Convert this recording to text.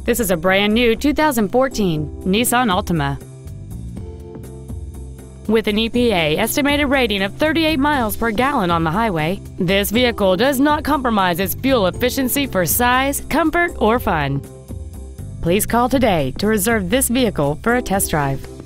This is a brand new 2014 Nissan Altima. With an EPA estimated rating of 38 miles per gallon on the highway, this vehicle does not compromise its fuel efficiency for size, comfort, or fun. Please call today to reserve this vehicle for a test drive.